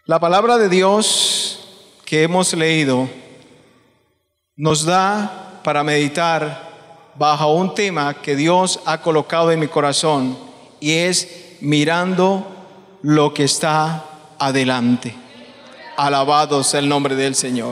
La palabra de Dios que hemos leído nos da para meditar bajo un tema que Dios ha colocado en mi corazón, y es mirando lo que está adelante. Alabado sea el nombre del Señor.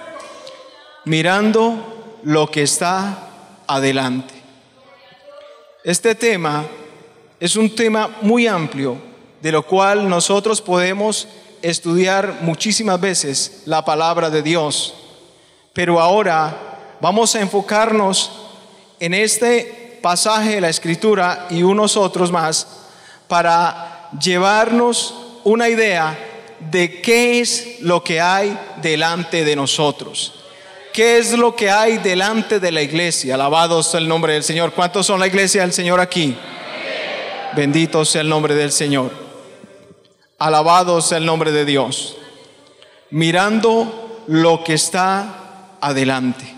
Mirando lo que está adelante. Este tema es un tema muy amplio, de lo cual nosotros podemos estudiar muchísimas veces la palabra de Dios. Pero ahora vamos a enfocarnos en este pasaje de la Escritura y unos otros más para llevarnos una idea de qué es lo que hay delante de nosotros. ¿Qué es lo que hay delante de la iglesia? Alabado sea el nombre del Señor. ¿Cuántos son la iglesia del Señor aquí? Bendito sea el nombre del Señor. Alabado sea el nombre de Dios. Mirando lo que está adelante.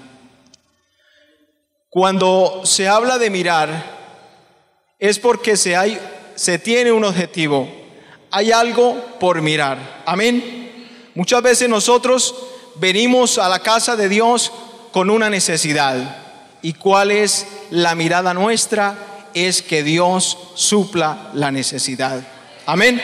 Cuando se habla de mirar, es porque se tiene un objetivo. Hay algo por mirar. Amén. Muchas veces nosotros venimos a la casa de Dios con una necesidad. ¿Y cuál es la mirada nuestra? Es que Dios supla la necesidad. Amén.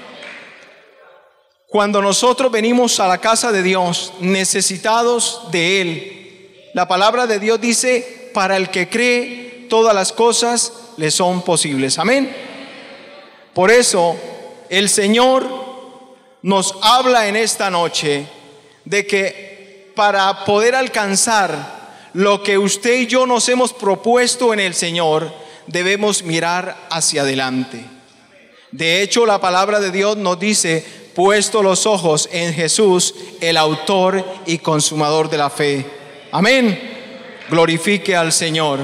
Cuando nosotros venimos a la casa de Dios necesitados de Él, la palabra de Dios dice: para el que cree, todas las cosas le son posibles. Amén. Por eso el Señor nos habla en esta noche de que para poder alcanzar lo que usted y yo nos hemos propuesto en el Señor, debemos mirar hacia adelante. De hecho, la palabra de Dios nos dice: puesto los ojos en Jesús, el autor y consumador de la fe. Amén. Glorifique al Señor.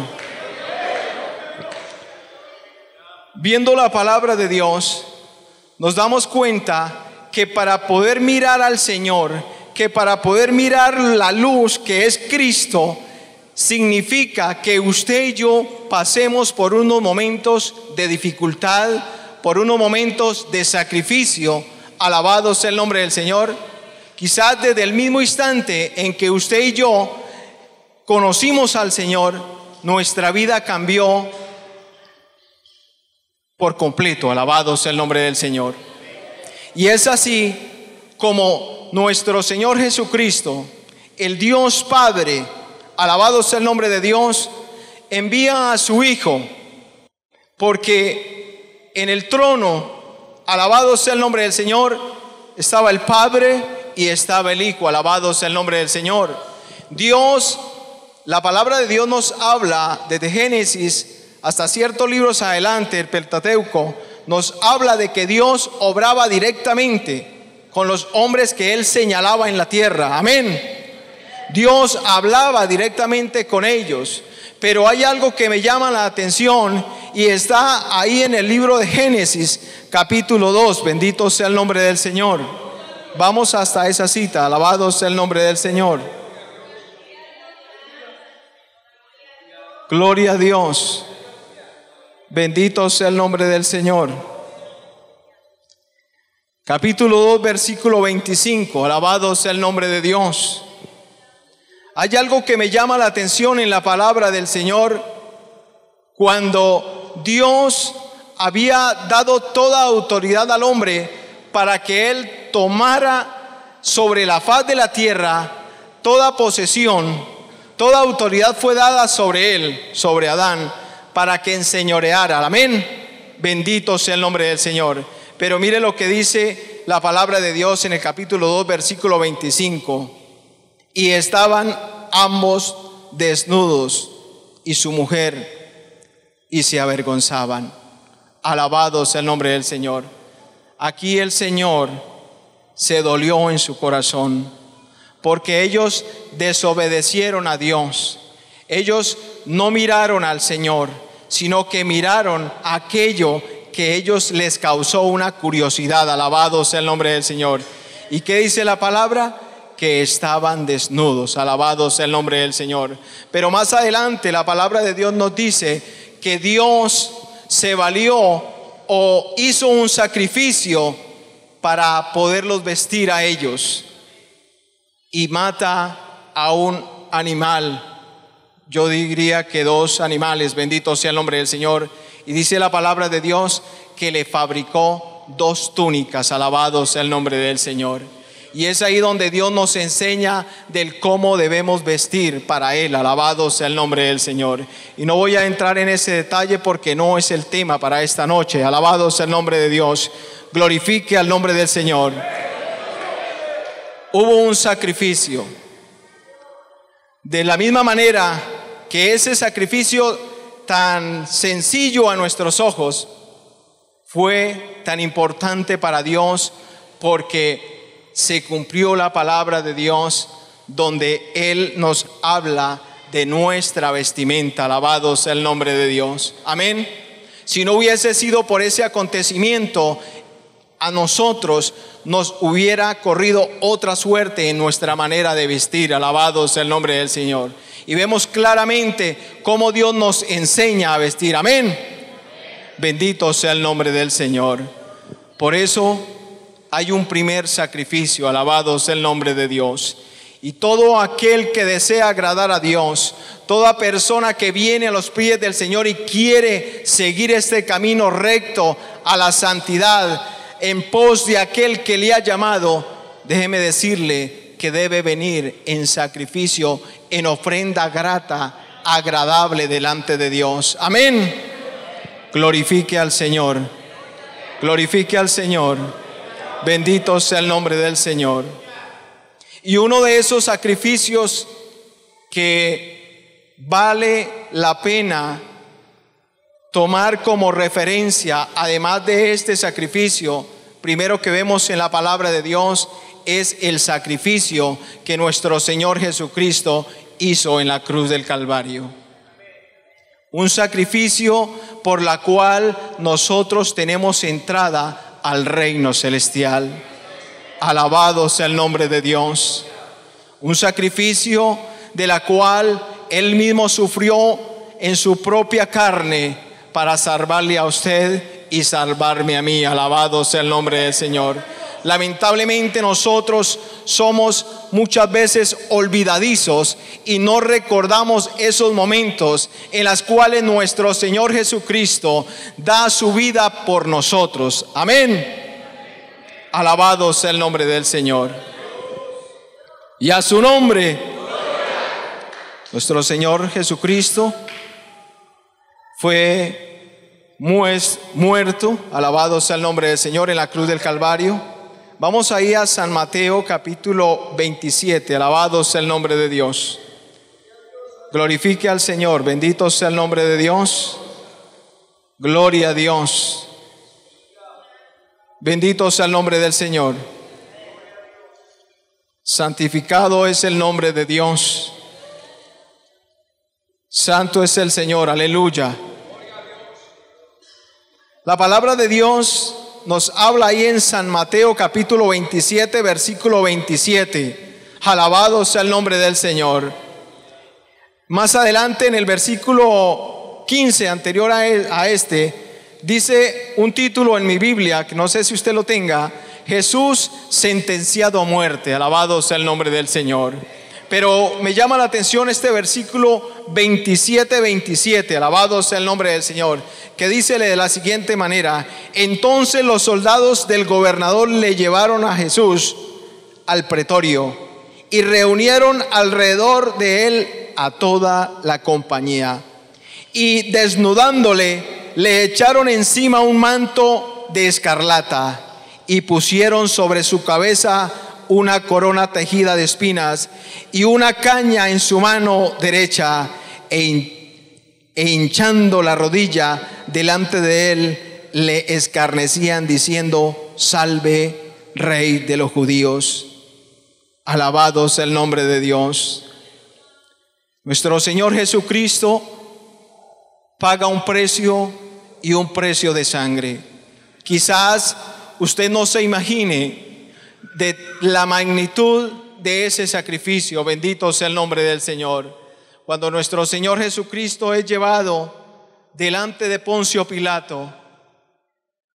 Viendo la palabra de Dios, nos damos cuenta que para poder mirar al Señor, que para poder mirar la luz que es Cristo, significa que usted y yo pasemos por unos momentos de dificultad, por unos momentos de sacrificio. Alabado sea el nombre del Señor. Quizás desde el mismo instante en que usted y yo conocimos al Señor, nuestra vida cambió por completo. Alabado sea el nombre del Señor. Y es así como nuestro Señor Jesucristo, el Dios Padre, alabado sea el nombre de Dios, envía a su Hijo, porque en el trono, alabado sea el nombre del Señor, estaba el Padre y estaba el Hijo. Alabado sea el nombre del Señor. Dios, la palabra de Dios nos habla desde Génesis hasta ciertos libros adelante, el Pentateuco, nos habla de que Dios obraba directamente con los hombres que Él señalaba en la tierra. Amén. Dios hablaba directamente con ellos. Pero hay algo que me llama la atención y está ahí en el libro de Génesis, capítulo 2. Bendito sea el nombre del Señor. Vamos hasta esa cita. Alabado sea el nombre del Señor. Gloria a Dios. Bendito sea el nombre del Señor. Capítulo 2, versículo 25. Alabado sea el nombre de Dios. Hay algo que me llama la atención en la palabra del Señor. Cuando Dios había dado toda autoridad al hombre para que él tomara sobre la faz de la tierra toda posesión, toda autoridad fue dada sobre él, sobre Adán, para que enseñoreara. Amén. Bendito sea el nombre del Señor. Pero mire lo que dice la palabra de Dios en el capítulo 2, versículo 25. Y estaban ambos desnudos, y su mujer, y se avergonzaban. Alabado sea el nombre del Señor. Aquí el Señor se dolió en su corazón, porque ellos desobedecieron a Dios. Ellos no miraron al Señor, sino que miraron aquello que ellos les causó una curiosidad. Alabado sea el nombre del Señor. ¿Y qué dice la palabra? Que estaban desnudos. Alabado sea el nombre del Señor. Pero más adelante la palabra de Dios nos dice que Dios se valió o hizo un sacrificio para poderlos vestir a ellos, y mata a un animal. Yo diría que 2 animales, bendito sea el nombre del Señor. Y dice la palabra de Dios que le fabricó 2 túnicas, alabado sea el nombre del Señor. Y es ahí donde Dios nos enseña del cómo debemos vestir para Él, alabado sea el nombre del Señor. Y no voy a entrar en ese detalle porque no es el tema para esta noche, alabado sea el nombre de Dios. Glorifique al nombre del Señor. Hubo un sacrificio. De la misma manera que ese sacrificio tan sencillo a nuestros ojos fue tan importante para Dios, porque se cumplió la palabra de Dios donde Él nos habla de nuestra vestimenta. Alabado sea el nombre de Dios. Amén. Si no hubiese sido por ese acontecimiento, a nosotros nos hubiera corrido otra suerte en nuestra manera de vestir. Alabado sea el nombre del Señor. Y vemos claramente cómo Dios nos enseña a vestir. Amén. Bendito sea el nombre del Señor. Por eso hay un primer sacrificio, alabado sea el nombre de Dios. Y todo aquel que desea agradar a Dios, toda persona que viene a los pies del Señor y quiere seguir este camino recto a la santidad, en pos de aquel que le ha llamado, déjeme decirle que debe venir en sacrificio, en ofrenda grata, agradable delante de Dios. Amén. Glorifique al Señor. Glorifique al Señor. Bendito sea el nombre del Señor. Y uno de esos sacrificios que vale la pena tomar como referencia, además de este sacrificio, primero que vemos en la palabra de Dios, es el sacrificio que nuestro Señor Jesucristo hizo en la cruz del Calvario. Un sacrificio por la cual nosotros tenemos entrada al reino celestial. Alabado sea el nombre de Dios. Un sacrificio de la cual Él mismo sufrió en su propia carne para salvarle a usted y salvarme a mí. Alabado sea el nombre del Señor. Lamentablemente nosotros somos muchas veces olvidadizos y no recordamos esos momentos en los cuales nuestro Señor Jesucristo da su vida por nosotros. Amén. Alabado sea el nombre del Señor. Y a su nombre, nuestro Señor Jesucristo fue muerto, alabado sea el nombre del Señor, en la cruz del Calvario. Vamos ahí a San Mateo capítulo 27, alabado sea el nombre de Dios. Glorifique al Señor, bendito sea el nombre de Dios. Gloria a Dios. Bendito sea el nombre del Señor. Santificado es el nombre de Dios. Santo es el Señor, aleluya. La palabra de Dios nos habla ahí en San Mateo capítulo 27, versículo 27. Alabado sea el nombre del Señor. Más adelante en el versículo 15, anterior a este, dice un título en mi Biblia, que no sé si usted lo tenga: Jesús sentenciado a muerte. Alabado sea el nombre del Señor. Pero me llama la atención este versículo 27, alabado sea el nombre del Señor, que dice de la siguiente manera: entonces los soldados del gobernador le llevaron a Jesús al pretorio y reunieron alrededor de él a toda la compañía, y desnudándole le echaron encima un manto de escarlata y pusieron sobre su cabeza una corona tejida de espinas y una caña en su mano derecha, e hinchando la rodilla delante de él le escarnecían diciendo: salve, Rey de los judíos. Alabado sea el nombre de Dios. Nuestro Señor Jesucristo paga un precio, y un precio de sangre. Quizás usted no se imagine de la magnitud de ese sacrificio. Bendito sea el nombre del Señor. Cuando nuestro Señor Jesucristo es llevado delante de Poncio Pilato,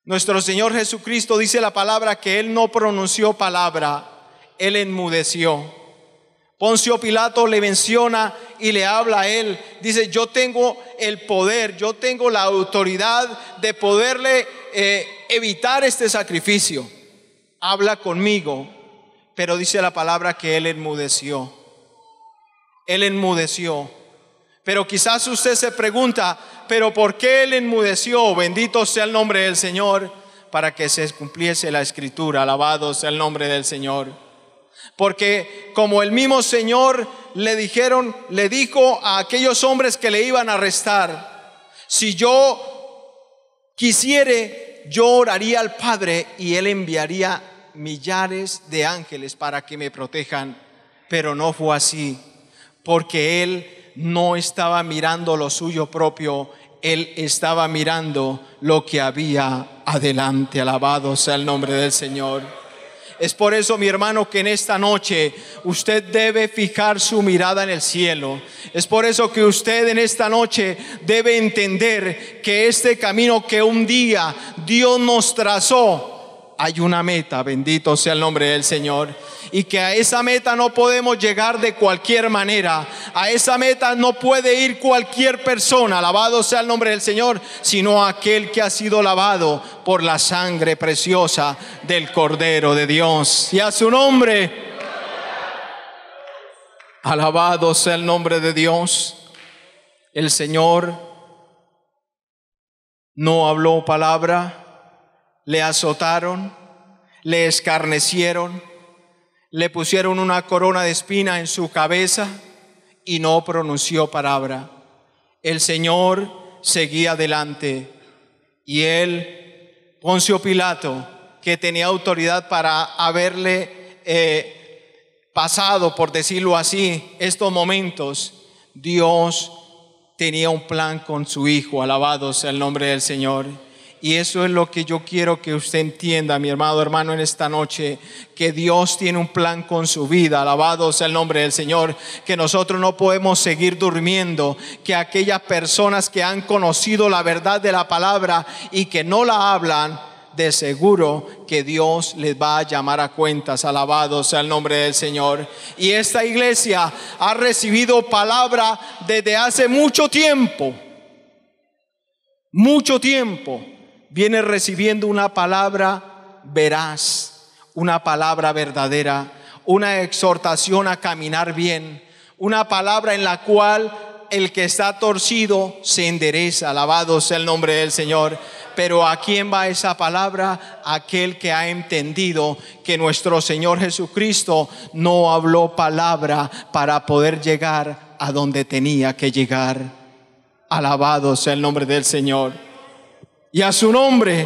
Nuestro Señor Jesucristo dice la palabra que Él no pronunció palabra, Él enmudeció. Poncio Pilato le menciona y le habla a Él. Dice, yo tengo el poder, yo tengo la autoridad de poderle evitar este sacrificio. Habla conmigo. Pero dice la palabra que Él enmudeció. Él enmudeció. Pero quizás usted se pregunta, ¿pero por qué Él enmudeció? Bendito sea el nombre del Señor, para que se cumpliese la Escritura. Alabado sea el nombre del Señor. Porque como el mismo Señor le dijo a aquellos hombres que le iban a arrestar, si yo quisiere, yo oraría al Padre y Él enviaría millares de ángeles para que me protejan. Pero no fue así, porque Él no estaba mirando lo suyo propio, Él estaba mirando lo que había adelante. Alabado sea el nombre del Señor. Es por eso, mi hermano, que en esta noche usted debe fijar su mirada en el cielo. Es por eso que usted en esta noche debe entender que este camino que un día Dios nos trazó, hay una meta, bendito sea el nombre del Señor. Y que a esa meta no podemos llegar de cualquier manera. A esa meta no puede ir cualquier persona, alabado sea el nombre del Señor, sino aquel que ha sido lavado por la sangre preciosa del Cordero de Dios. Y a su nombre, alabado sea el nombre de Dios. El Señor no habló palabra, le azotaron, le escarnecieron, le pusieron una corona de espina en su cabeza y no pronunció palabra. El Señor seguía adelante y él, Poncio Pilato, que tenía autoridad para haberle pasado, por decirlo así, estos momentos, Dios tenía un plan con su Hijo. Alabado sea el nombre del Señor. Y eso es lo que yo quiero que usted entienda, mi amado hermano, en esta noche, que Dios tiene un plan con su vida. Alabado sea el nombre del Señor. Que nosotros no podemos seguir durmiendo, que aquellas personas que han conocido la verdad de la palabra y que no la hablan, de seguro que Dios les va a llamar a cuentas. Alabado sea el nombre del Señor. Y esta iglesia ha recibido palabra desde hace mucho tiempo. Mucho tiempo viene recibiendo una palabra veraz, una palabra verdadera, una exhortación a caminar bien, una palabra en la cual el que está torcido se endereza. Alabado sea el nombre del Señor. Pero ¿a quién va esa palabra? Aquel que ha entendido que nuestro Señor Jesucristo no habló palabra para poder llegar a donde tenía que llegar. Alabado sea el nombre del Señor. Y a su nombre,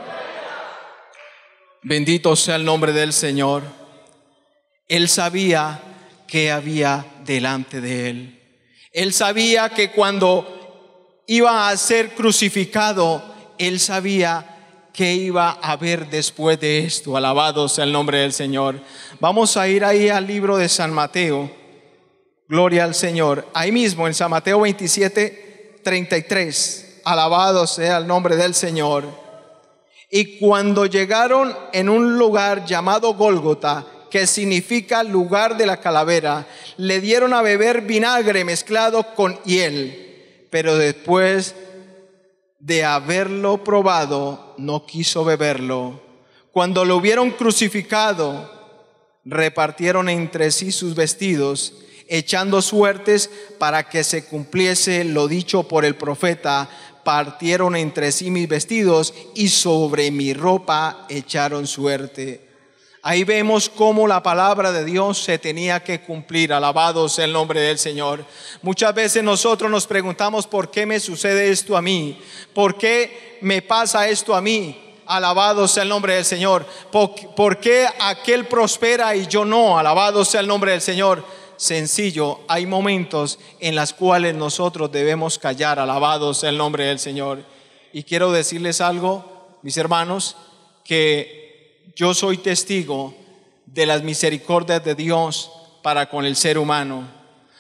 bendito sea el nombre del Señor. Él sabía qué había delante de él. Él sabía que cuando iba a ser crucificado, él sabía qué iba a haber después de esto. Alabado sea el nombre del Señor. Vamos a ir ahí al libro de San Mateo. Gloria al Señor. Ahí mismo en San Mateo 27:33. Alabado sea el nombre del Señor. Y cuando llegaron en un lugar llamado Gólgota, que significa lugar de la calavera, le dieron a beber vinagre mezclado con hiel. Pero después de haberlo probado, no quiso beberlo. Cuando lo hubieron crucificado, repartieron entre sí sus vestidos, echando suertes para que se cumpliese lo dicho por el profeta: partieron entre sí mis vestidos y sobre mi ropa echaron suerte. Ahí vemos cómo la palabra de Dios se tenía que cumplir. Alabado sea el nombre del Señor. Muchas veces nosotros nos preguntamos: ¿por qué me sucede esto a mí? ¿Por qué me pasa esto a mí? Alabado sea el nombre del Señor. ¿Por qué aquel prospera y yo no? Alabado sea el nombre del Señor. Sencillo, hay momentos en los cuales nosotros debemos callar. Alabado sea el nombre del Señor. Y quiero decirles algo, mis hermanos, que yo soy testigo de las misericordias de Dios para con el ser humano.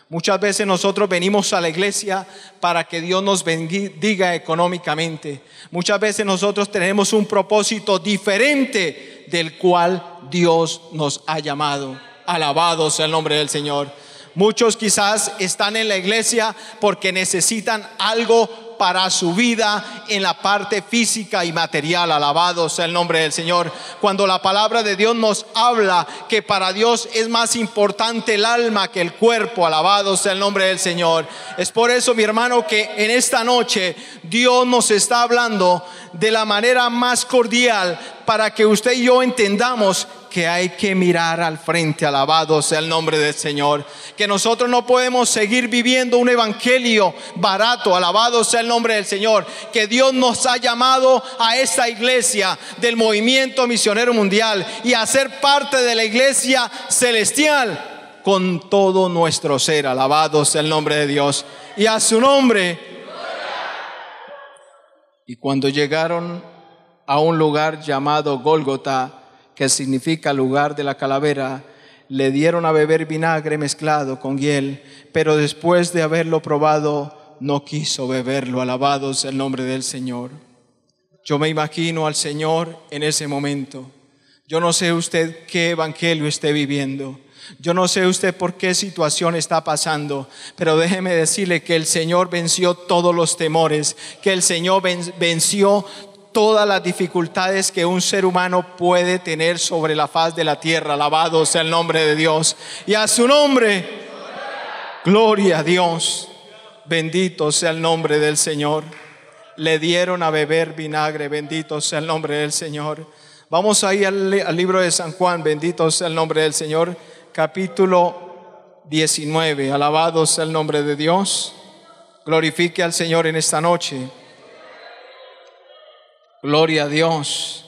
Muchas veces nosotros venimos a la iglesia para que Dios nos bendiga económicamente. Muchas veces nosotros tenemos un propósito diferente del cual Dios nos ha llamado. Alabado sea el nombre del Señor. Muchos quizás están en la iglesia porque necesitan algo para su vida en la parte física y material. Alabado sea el nombre del Señor. Cuando la palabra de Dios nos habla que para Dios es más importante el alma que el cuerpo. Alabado sea el nombre del Señor. Es por eso, mi hermano, que en esta noche Dios nos está hablando de la manera más cordial para que usted y yo entendamos que hay que mirar al frente. Alabado sea el nombre del Señor. Que nosotros no podemos seguir viviendo un evangelio barato. Alabado sea el nombre del Señor. Que Dios nos ha llamado a esta iglesia del movimiento misionero mundial y a ser parte de la iglesia celestial con todo nuestro ser. Alabado sea el nombre de Dios. Y a su nombre. Y cuando llegaron a un lugar llamado Gólgota, que significa lugar de la calavera, le dieron a beber vinagre mezclado con hiel, pero después de haberlo probado, no quiso beberlo. Alabado sea el nombre del Señor. Yo me imagino al Señor en ese momento. Yo no sé usted qué evangelio esté viviendo. Yo no sé usted por qué situación está pasando, pero déjeme decirle que el Señor venció todos los temores, que el Señor venció todas las dificultades que un ser humano puede tener sobre la faz de la tierra. Alabado sea el nombre de Dios. Y a su nombre, gloria a Dios. Bendito sea el nombre del Señor. Le dieron a beber vinagre. Bendito sea el nombre del Señor. Vamos ahí al libro de San Juan. Bendito sea el nombre del Señor. Capítulo 19. Alabado sea el nombre de Dios. Glorifique al Señor en esta noche. Gloria a Dios.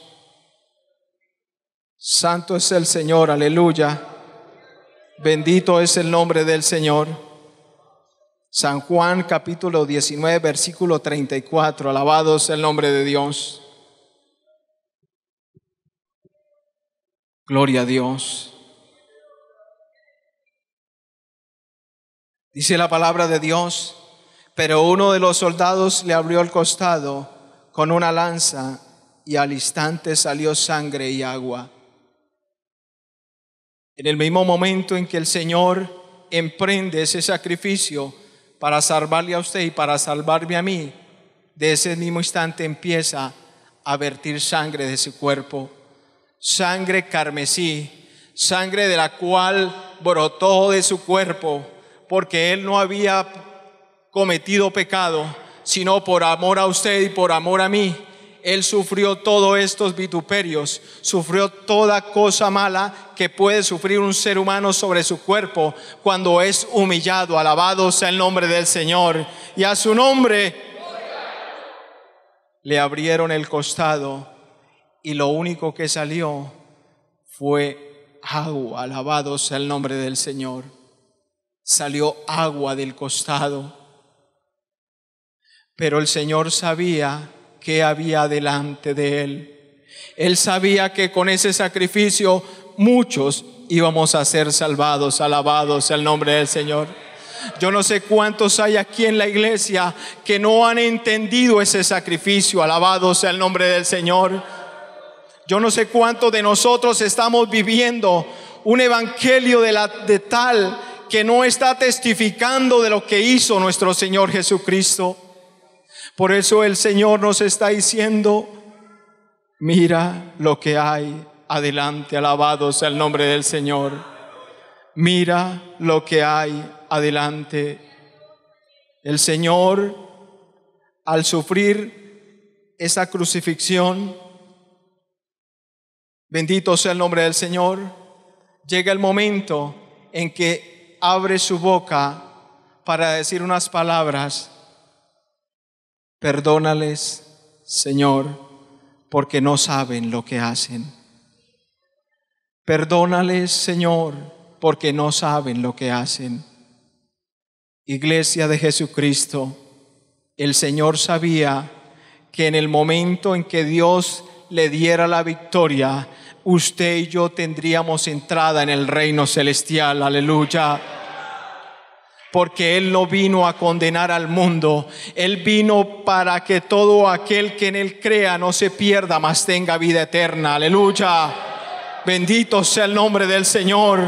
Santo es el Señor, aleluya. Bendito es el nombre del Señor. San Juan capítulo 19 versículo 34. Alabado sea el nombre de Dios. Gloria a Dios. Dice la palabra de Dios: pero uno de los soldados le abrió el costado con una lanza, y al instante salió sangre y agua. En el mismo momento en que el Señor emprende ese sacrificio para salvarle a usted y para salvarme a mí, de ese mismo instante empieza a vertir sangre de su cuerpo, sangre carmesí, sangre de la cual brotó de su cuerpo, porque Él no había cometido pecado, sino por amor a usted y por amor a mí. Él sufrió todos estos vituperios, sufrió toda cosa mala que puede sufrir un ser humano sobre su cuerpo cuando es humillado. Alabado sea el nombre del Señor. Y a su nombre le abrieron el costado y lo único que salió fue agua. Alabado sea el nombre del Señor. Salió agua del costado. Pero el Señor sabía que había delante de Él. Él sabía que con ese sacrificio muchos íbamos a ser salvados. Alabado sea el nombre del Señor. Yo no sé cuántos hay aquí en la iglesia que no han entendido ese sacrificio. Alabado sea el nombre del Señor. Yo no sé cuántos de nosotros estamos viviendo un evangelio de tal que no está testificando de lo que hizo nuestro Señor Jesucristo. Por eso el Señor nos está diciendo: mira lo que hay adelante. Alabado sea el nombre del Señor. Mira lo que hay adelante. El Señor, al sufrir esa crucifixión, bendito sea el nombre del Señor, llega el momento en que abre su boca para decir unas palabras: perdónales, Señor, porque no saben lo que hacen. Perdónales, Señor, porque no saben lo que hacen. Iglesia de Jesucristo, el Señor sabía que en el momento en que Dios le diera la victoria, usted y yo tendríamos entrada en el reino celestial. Aleluya. porque Él no vino a condenar al mundo. Él vino para que todo aquel que en Él crea no se pierda, mas tenga vida eterna. Aleluya. Bendito sea el nombre del Señor.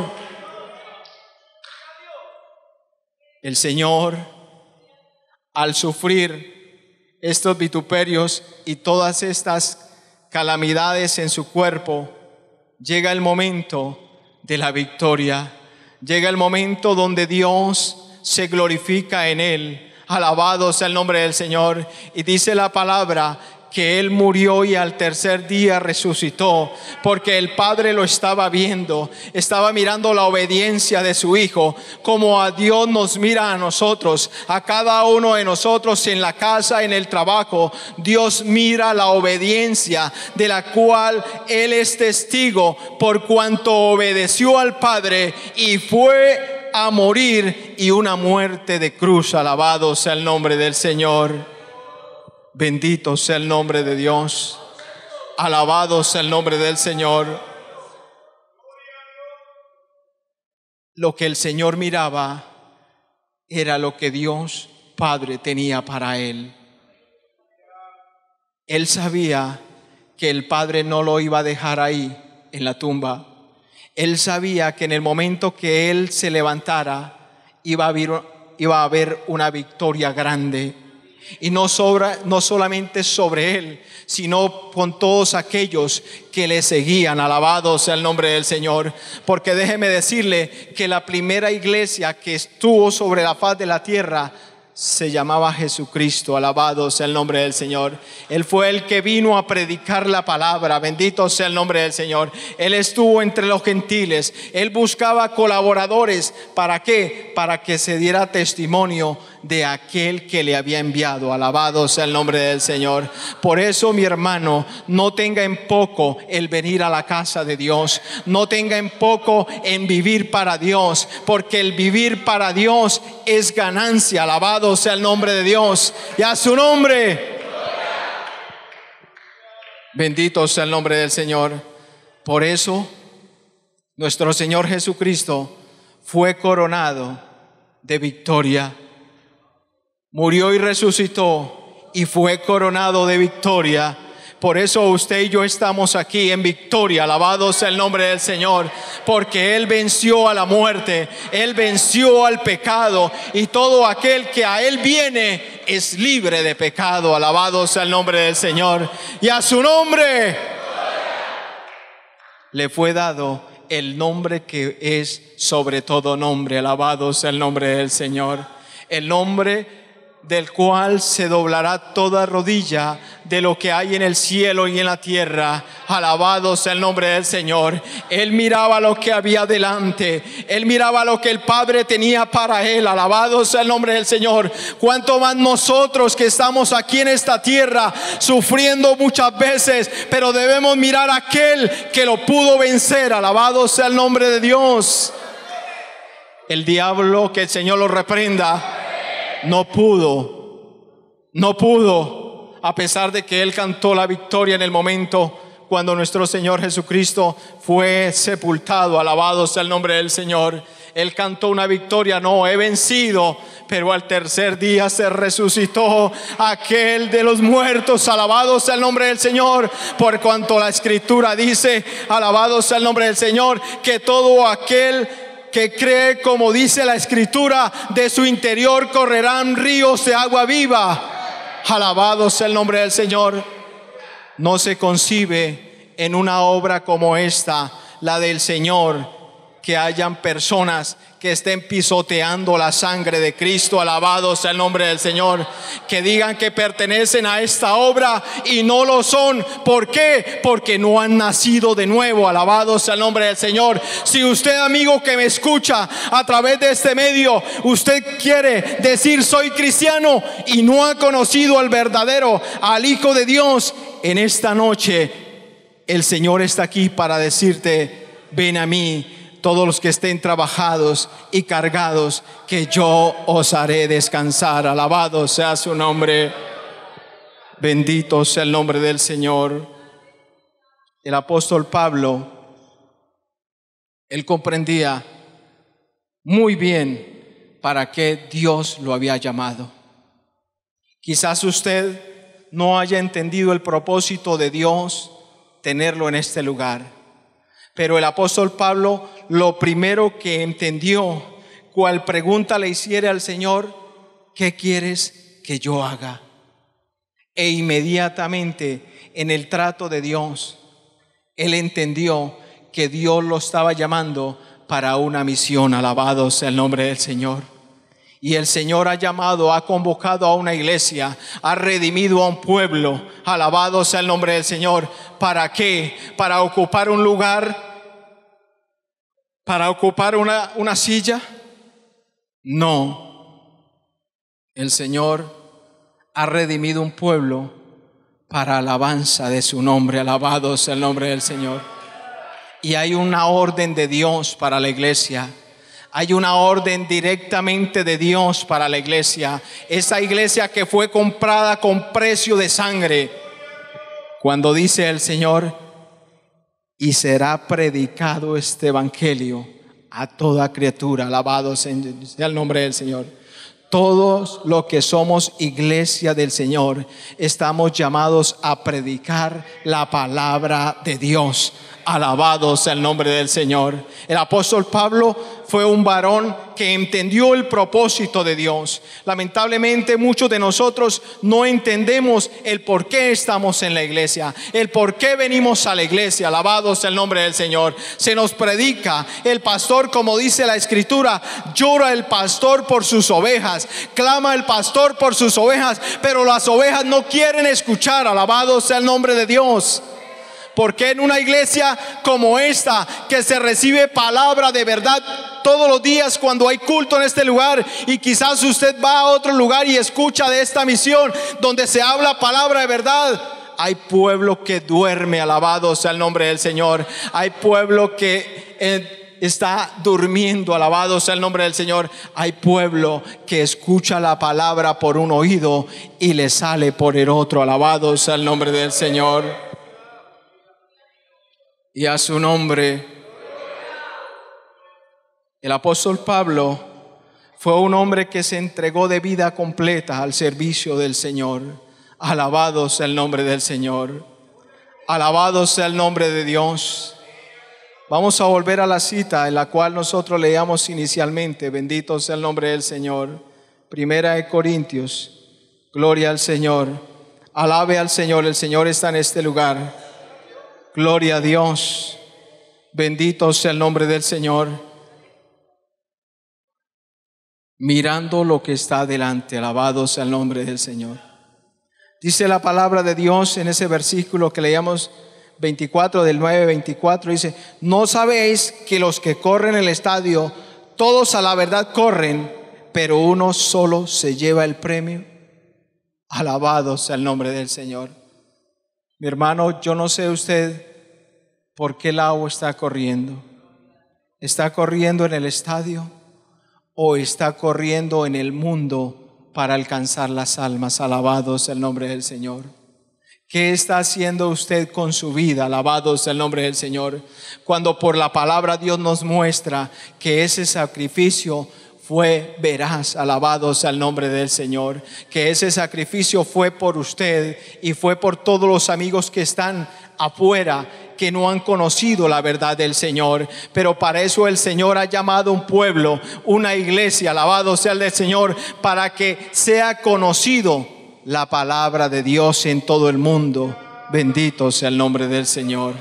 El Señor, al sufrir estos vituperios y todas estas calamidades en su cuerpo, llega el momento de la victoria. Llega el momento donde Dios se glorifica en Él. Alabado sea el nombre del Señor. Y dice la palabra que Él murió y al tercer día resucitó, porque el Padre lo estaba viendo, estaba mirando la obediencia de su Hijo, como a Dios nos mira a nosotros, a cada uno de nosotros en la casa, en el trabajo. Dios mira la obediencia de la cual Él es testigo, por cuanto obedeció al Padre y fue a morir, y una muerte de cruz. Alabado sea el nombre del Señor. Bendito sea el nombre de Dios. Alabado sea el nombre del Señor. Lo que el Señor miraba era lo que Dios Padre tenía para Él. Él sabía que el Padre no lo iba a dejar ahí en la tumba. Él sabía que en el momento que Él se levantara iba a haber una victoria grande. Y no solamente sobre Él, sino con todos aquellos que le seguían. Alabado sea el nombre del Señor. Porque déjeme decirle que la primera iglesia que estuvo sobre la faz de la tierra se llamaba Jesucristo. Alabado sea el nombre del Señor. Él fue el que vino a predicar la palabra. Bendito sea el nombre del Señor. Él estuvo entre los gentiles. Él buscaba colaboradores. ¿Para qué? Para que se diera testimonio de aquel que le había enviado. Alabado sea el nombre del Señor. Por eso, mi hermano, no tenga en poco el venir a la casa de Dios. No tenga en poco en vivir para Dios, porque el vivir para Dios es ganancia. Alabado sea el nombre de Dios y a su nombre. Bendito sea el nombre del Señor. Por eso nuestro Señor Jesucristo fue coronado de victoria. Murió y resucitó y fue coronado de victoria. Por eso usted y yo estamos aquí en victoria. Alabado sea el nombre del Señor, porque Él venció a la muerte, Él venció al pecado, y todo aquel que a Él viene es libre de pecado. Alabado sea el nombre del Señor, y a su nombre le fue dado el nombre que es sobre todo nombre. Alabado sea el nombre del Señor. El nombre del cual se doblará toda rodilla de lo que hay en el cielo y en la tierra. Alabado sea el nombre del Señor. Él miraba lo que había delante. Él miraba lo que el Padre tenía para Él. Alabado sea el nombre del Señor. Cuánto más nosotros que estamos aquí en esta tierra sufriendo muchas veces, pero debemos mirar a aquel que lo pudo vencer. Alabado sea el nombre de Dios. El diablo, que el Señor lo reprenda, no pudo, a pesar de que Él cantó la victoria en el momento cuando nuestro Señor Jesucristo fue sepultado. Alabado sea el nombre del Señor. Él cantó una victoria: no, he vencido. Pero al tercer día se resucitó aquel de los muertos. Alabado sea el nombre del Señor. Por cuanto la Escritura dice, alabado sea el nombre del Señor, que todo aquel que cree, como dice la Escritura, de su interior correrán ríos de agua viva. Alabado sea el nombre del Señor. No se concibe en una obra como esta, la del Señor, que hayan personas que estén pisoteando la sangre de Cristo. Alabado sea el nombre del Señor. Que digan que pertenecen a esta obra y no lo son. ¿Por qué? Porque no han nacido de nuevo. Alabado sea el nombre del Señor. Si usted, amigo que me escucha a través de este medio, usted quiere decir soy cristiano y no ha conocido al verdadero, al Hijo de Dios, en esta noche el Señor está aquí para decirte: ven a mí, todos los que estén trabajados y cargados, que yo os haré descansar. Alabado sea su nombre. Bendito sea el nombre del Señor. El apóstol Pablo, él comprendía muy bien para qué Dios lo había llamado. Quizás usted no haya entendido el propósito de Dios tenerlo en este lugar, pero el apóstol Pablo lo primero que entendió, cual pregunta le hiciera al Señor: ¿qué quieres que yo haga? E inmediatamente en el trato de Dios, él entendió que Dios lo estaba llamando para una misión. Alabado sea el nombre del Señor. Y el Señor ha llamado, ha convocado a una iglesia, ha redimido a un pueblo. Alabado sea el nombre del Señor. ¿Para qué? ¿Para ocupar un lugar? ¿Para ocupar una silla? No. El Señor ha redimido un pueblo para alabanza de su nombre. Alabado sea el nombre del Señor. Y hay una orden de Dios para la iglesia. Hay una orden directamente de Dios para la iglesia. Esa iglesia que fue comprada con precio de sangre. Cuando dice el Señor: y será predicado este evangelio a toda criatura. Alabado sea el nombre del Señor. Todos los que somos iglesia del Señor estamos llamados a predicar la palabra de Dios. Alabado sea el nombre del Señor. El apóstol Pablo fue un varón que entendió el propósito de Dios. Lamentablemente muchos de nosotros no entendemos el por qué estamos en la iglesia, el por qué venimos a la iglesia. Alabado sea el nombre del Señor. Se nos predica, el pastor, como dice la Escritura, llora el pastor por sus ovejas, clama el pastor por sus ovejas, pero las ovejas no quieren escuchar. Alabado sea el nombre de Dios. Porque en una iglesia como esta, que se recibe palabra de verdad todos los días cuando hay culto en este lugar, y quizás usted va a otro lugar y escucha de esta misión donde se habla palabra de verdad, hay pueblo que duerme. Alabado sea el nombre del Señor. Hay pueblo que está durmiendo. Alabado sea el nombre del Señor. Hay pueblo que escucha la palabra por un oído y le sale por el otro. Alabado sea el nombre del Señor. Y a su nombre. El apóstol Pablo fue un hombre que se entregó de vida completa al servicio del Señor. Alabado sea el nombre del Señor. Alabado sea el nombre de Dios. Vamos a volver a la cita en la cual nosotros leíamos inicialmente. Bendito sea el nombre del Señor. Primera de Corintios. Gloria al Señor. Alabe al Señor. El Señor está en este lugar. Gloria a Dios. Bendito sea el nombre del Señor. Mirando lo que está delante. Alabado sea el nombre del Señor. Dice la palabra de Dios en ese versículo que leíamos 24, del 9-24. Dice: ¿no sabéis que los que corren el estadio, todos a la verdad corren, pero uno solo se lleva el premio? Alabado sea el nombre del Señor. Mi hermano, yo no sé usted por qué lado está corriendo. ¿Está corriendo en el estadio o está corriendo en el mundo para alcanzar las almas? Alabado sea el nombre del Señor. ¿Qué está haciendo usted con su vida? Alabado sea el nombre del Señor. Cuando por la palabra Dios nos muestra que ese sacrificio fue veraz. Alabado sea el nombre del Señor. Que ese sacrificio fue por usted y fue por todos los amigos que están afuera, que no han conocido la verdad del Señor. Pero para eso el Señor ha llamado un pueblo, una iglesia, alabado sea el del Señor, para que sea conocido la palabra de Dios en todo el mundo. Bendito sea el nombre del Señor.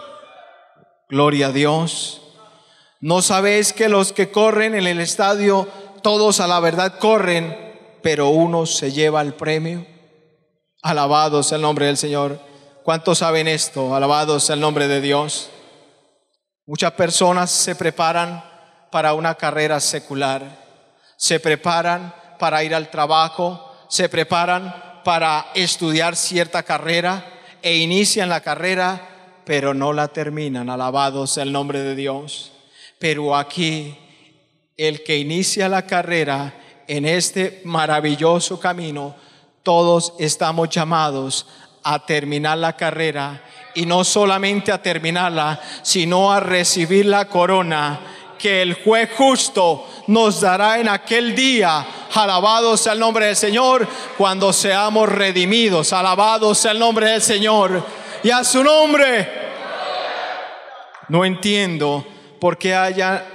Gloria a Dios. ¿No sabéis que los que corren en el estadio, todos a la verdad corren, pero uno se lleva el premio? Alabado sea el nombre del Señor. ¿Cuántos saben esto? Alabado sea el nombre de Dios. Muchas personas se preparan para una carrera secular, se preparan para ir al trabajo, se preparan para estudiar cierta carrera e inician la carrera, pero no la terminan. Alabado sea el nombre de Dios. Pero aquí, el que inicia la carrera en este maravilloso camino, todos estamos llamados a terminar la carrera, y no solamente a terminarla, sino a recibir la corona que el juez justo nos dará en aquel día. Alabado sea el nombre del Señor, cuando seamos redimidos. Alabado sea el nombre del Señor. Y a su nombre. No entiendo por qué haya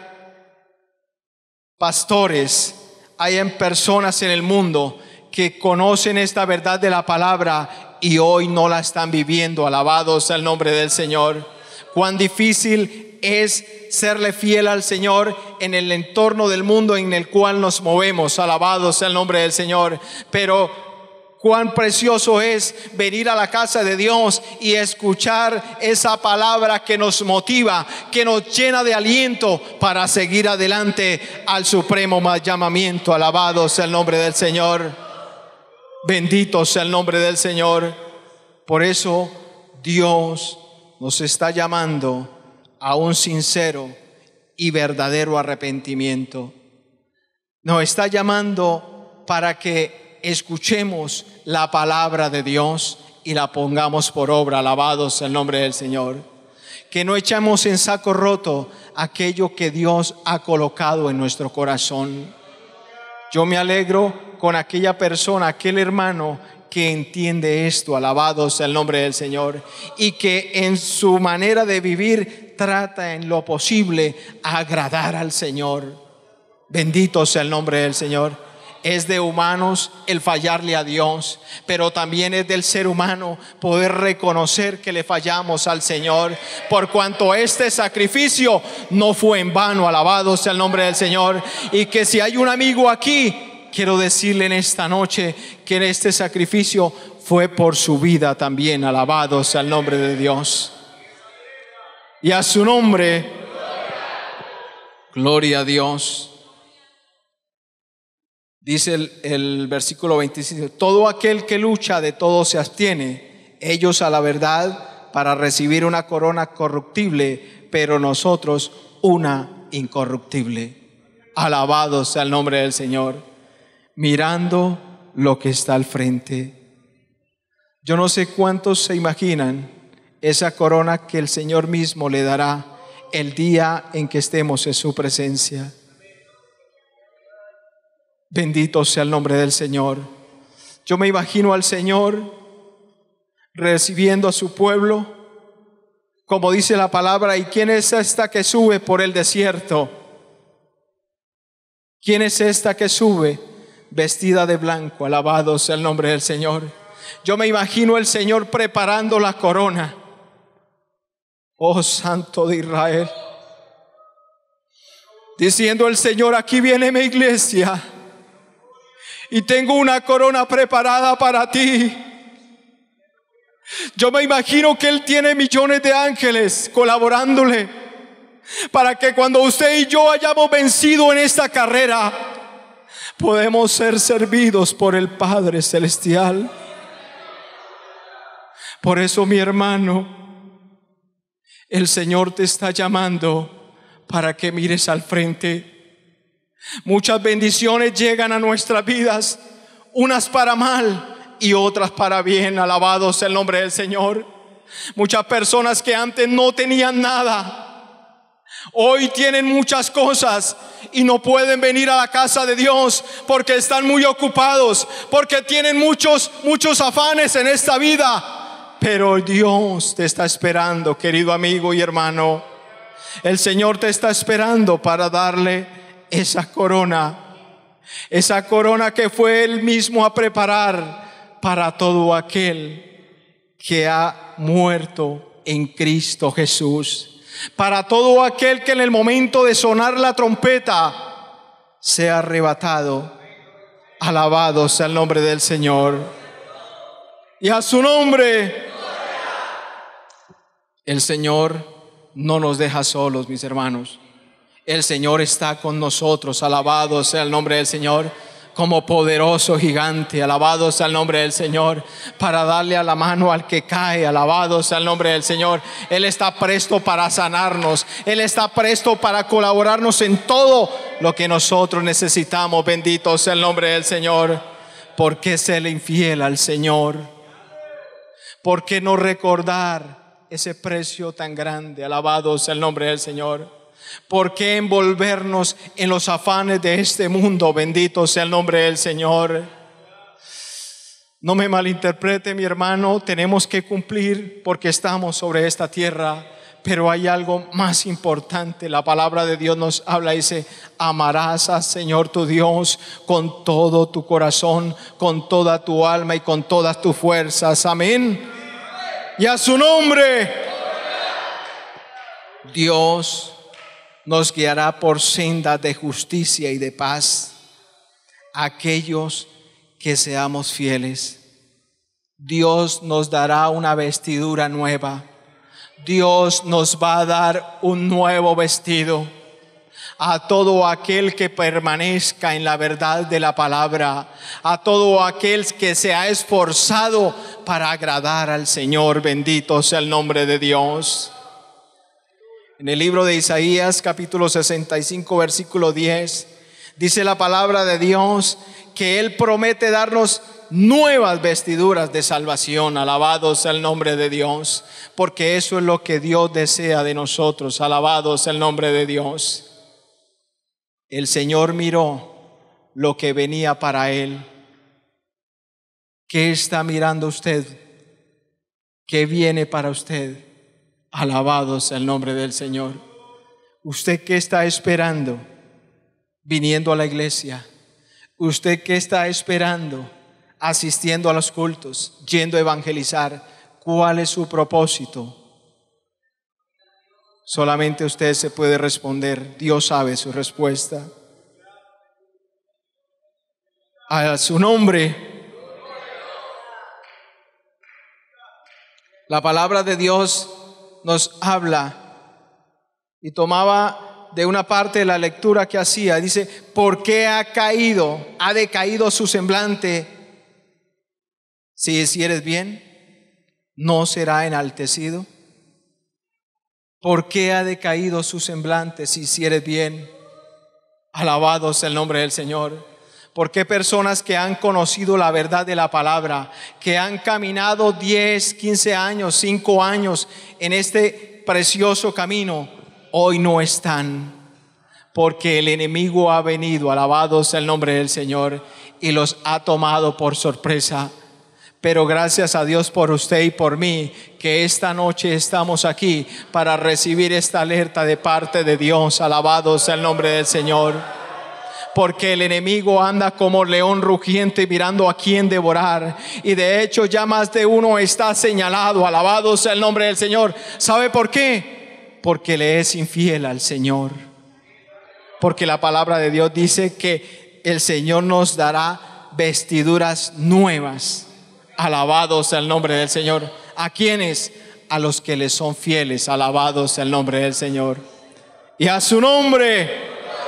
pastores, hayan personas en el mundo que conocen esta verdad de la palabra y hoy no la están viviendo. Alabado sea el nombre del Señor. Cuán difícil es serle fiel al Señor en el entorno del mundo en el cual nos movemos. Alabado sea el nombre del Señor. Pero cuán precioso es venir a la casa de Dios y escuchar esa palabra que nos motiva, que nos llena de aliento para seguir adelante al supremo llamamiento. Alabado sea el nombre del Señor. Bendito sea el nombre del Señor. Por eso Dios nos está llamando a un sincero y verdadero arrepentimiento. Nos está llamando para que escuchemos la palabra de Dios y la pongamos por obra. Alabado sea el nombre del Señor. Que no echemos en saco roto aquello que Dios ha colocado en nuestro corazón. Yo me alegro con aquella persona, aquel hermano que entiende esto. Alabado sea el nombre del Señor. Y que en su manera de vivir trata en lo posible agradar al Señor. Bendito sea el nombre del Señor. Es de humanos el fallarle a Dios, pero también es del ser humano poder reconocer que le fallamos al Señor, por cuanto este sacrificio no fue en vano. Alabado sea el nombre del Señor. Y que si hay un amigo aquí, quiero decirle en esta noche que este sacrificio fue por su vida también. Alabado sea el nombre de Dios. Y a su nombre, gloria a Dios. Dice el versículo 25: todo aquel que lucha de todo se abstiene, ellos a la verdad para recibir una corona corruptible, pero nosotros una incorruptible. Alabado sea el nombre del Señor. Mirando lo que está al frente. Yo no sé cuántos se imaginan esa corona que el Señor mismo le dará el día en que estemos en su presencia. Bendito sea el nombre del Señor. Yo me imagino al Señor recibiendo a su pueblo, como dice la palabra: ¿y quién es esta que sube por el desierto? ¿Quién es esta que sube vestida de blanco? Alabado sea el nombre del Señor. Yo me imagino el Señor preparando la corona. Oh Santo de Israel. Diciendo el Señor: aquí viene mi iglesia y tengo una corona preparada para ti. Yo me imagino que Él tiene millones de ángeles colaborándole para que cuando usted y yo hayamos vencido en esta carrera, podemos ser servidos por el Padre Celestial. Por eso, mi hermano, el Señor te está llamando para que mires al frente. Muchas bendiciones llegan a nuestras vidas, unas para mal y otras para bien. Alabado sea el nombre del Señor. Muchas personas que antes no tenían nada, hoy tienen muchas cosas y no pueden venir a la casa de Dios porque están muy ocupados, porque tienen muchos afanes en esta vida. Pero Dios te está esperando, querido amigo y hermano. El Señor te está esperando para darle esa corona que fue Él mismo a preparar para todo aquel que ha muerto en Cristo Jesús, para todo aquel que en el momento de sonar la trompeta sea arrebatado. Alabado sea el nombre del Señor. Y a su nombre. El Señor no nos deja solos, mis hermanos. El Señor está con nosotros. Alabado sea el nombre del Señor. Como poderoso gigante, alabado sea el nombre del Señor, para darle a la mano al que cae. Alabado sea el nombre del Señor. Él está presto para sanarnos. Él está presto para colaborarnos en todo lo que nosotros necesitamos. Bendito sea el nombre del Señor. ¿Por qué serle infiel al Señor? ¿Por qué no recordar ese precio tan grande? Alabado sea el nombre del Señor. ¿Por qué envolvernos en los afanes de este mundo? Bendito sea el nombre del Señor. No me malinterprete, mi hermano, tenemos que cumplir porque estamos sobre esta tierra, pero hay algo más importante. La palabra de Dios nos habla y dice: amarás al Señor tu Dios con todo tu corazón, con toda tu alma y con todas tus fuerzas. Amén. Y a su nombre, Dios nos guiará por sendas de justicia y de paz a aquellos que seamos fieles. Dios nos dará una vestidura nueva. Dios nos va a dar un nuevo vestido a todo aquel que permanezca en la verdad de la palabra, a todo aquel que se ha esforzado para agradar al Señor. Bendito sea el nombre de Dios. En el libro de Isaías, capítulo 65, versículo 10, dice la palabra de Dios que Él promete darnos nuevas vestiduras de salvación. Alabado sea el nombre de Dios, porque eso es lo que Dios desea de nosotros. Alabado sea el nombre de Dios. El Señor miró lo que venía para Él. ¿Qué está mirando usted? ¿Qué viene para usted? Alabado sea el nombre del Señor. ¿Usted qué está esperando viniendo a la iglesia? ¿Usted qué está esperando asistiendo a los cultos, yendo a evangelizar? ¿Cuál es su propósito? Solamente usted se puede responder. Dios sabe su respuesta. A su nombre. La palabra de Dios nos habla, y tomaba de una parte de la lectura que hacía. Dice: ¿por qué ha decaído su semblante? Si hicieres bien, ¿no será enaltecido? ¿Por qué ha decaído su semblante? Si hicieres bien. Alabado sea el nombre del Señor. ¿Por qué personas que han conocido la verdad de la palabra, que han caminado 10, 15 años, 5 años en este precioso camino, hoy no están? Porque el enemigo ha venido, alabado sea el nombre del Señor, y los ha tomado por sorpresa. Pero gracias a Dios por usted y por mí, que esta noche estamos aquí para recibir esta alerta de parte de Dios. Alabado sea el nombre del Señor. Porque el enemigo anda como león rugiente mirando a quién devorar. Y de hecho ya más de uno está señalado. Alabado sea el nombre del Señor. ¿Sabe por qué? Porque le es infiel al Señor. Porque la palabra de Dios dice que el Señor nos dará vestiduras nuevas. Alabado sea el nombre del Señor. ¿A quiénes? A los que le son fieles. Alabado sea el nombre del Señor. Y a su nombre.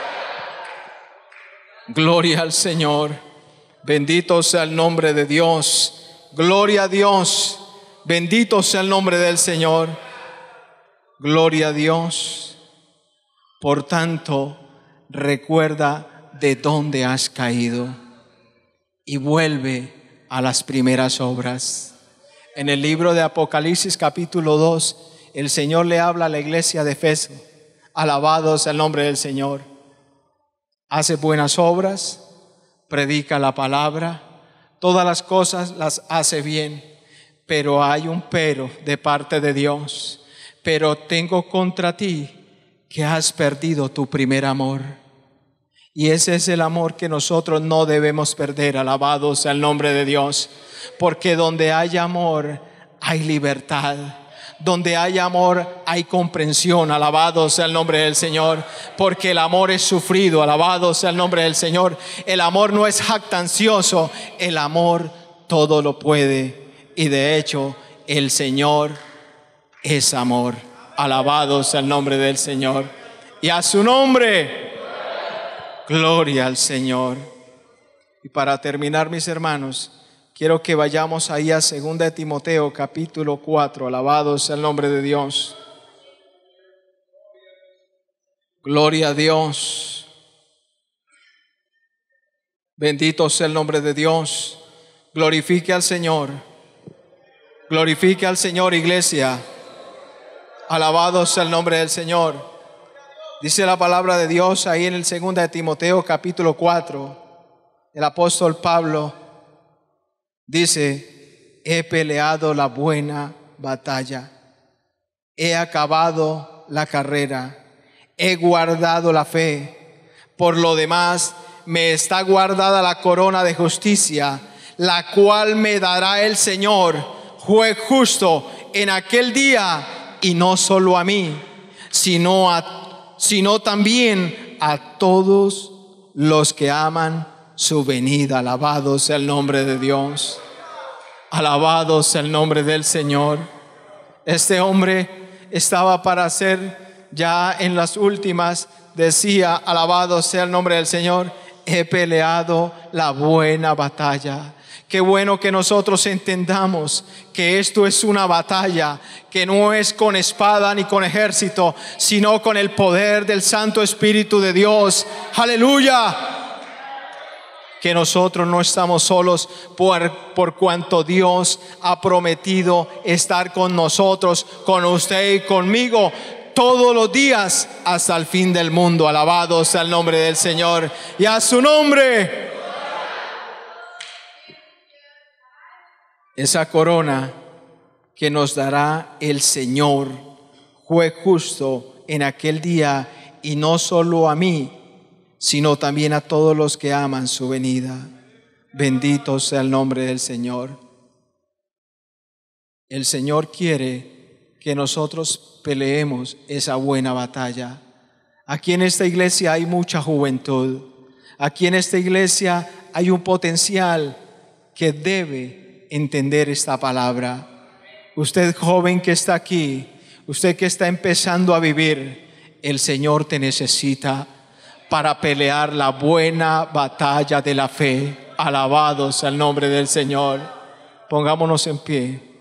Gloria al Señor. Bendito sea el nombre de Dios. Gloria a Dios. Bendito sea el nombre del Señor. Gloria a Dios. Por tanto, recuerda de dónde has caído y vuelve a las primeras obras. En el libro de Apocalipsis capítulo 2, el Señor le habla a la iglesia de Efeso. Alabado sea el nombre del Señor. Hace buenas obras, predica la palabra, todas las cosas las hace bien, pero hay un pero de parte de Dios. Pero tengo contra ti que has perdido tu primer amor. Y ese es el amor que nosotros no debemos perder. Alabado sea el nombre de Dios. Porque donde hay amor, hay libertad. Donde hay amor, hay comprensión. Alabado sea el nombre del Señor. Porque el amor es sufrido. Alabado sea el nombre del Señor. El amor no es jactancioso. El amor todo lo puede. Y de hecho, el Señor es amor. Alabado sea el nombre del Señor. Y a su nombre, gloria al Señor. Y para terminar, mis hermanos, quiero que vayamos ahí a 2 de Timoteo capítulo 4. Alabado sea el nombre de Dios. Gloria a Dios. Bendito sea el nombre de Dios. Glorifique al Señor. Glorifique al Señor, iglesia. Alabado sea el nombre del Señor. Dice la palabra de Dios ahí en el 2 de Timoteo capítulo 4. El apóstol Pablo dice: he peleado la buena batalla, he acabado la carrera, he guardado la fe. Por lo demás, me está guardada la corona de justicia, la cual me dará el Señor, juez justo, en aquel día, y no solo a mí, sino también a todos los que aman su venida. Alabado sea el nombre de Dios. Alabado sea el nombre del Señor. Este hombre estaba para ser ya en las últimas. Decía: alabado sea el nombre del Señor, he peleado la buena batalla. Qué bueno que nosotros entendamos que esto es una batalla, que no es con espada ni con ejército, sino con el poder del Santo Espíritu de Dios. Aleluya. Que nosotros no estamos solos por cuanto Dios ha prometido estar con nosotros, con usted y conmigo, todos los días hasta el fin del mundo. Alabado sea el nombre del Señor y a su nombre. Esa corona que nos dará el Señor, juez justo, en aquel día, y no solo a mí, sino también a todos los que aman su venida. Bendito sea el nombre del Señor. El Señor quiere que nosotros peleemos esa buena batalla. Aquí en esta iglesia hay mucha juventud. Aquí en esta iglesia hay un potencial que debe entender esta palabra. Usted joven que está aquí, usted que está empezando a vivir, el Señor te necesita para pelear la buena batalla de la fe. Alabado sea el nombre del Señor. Pongámonos en pie.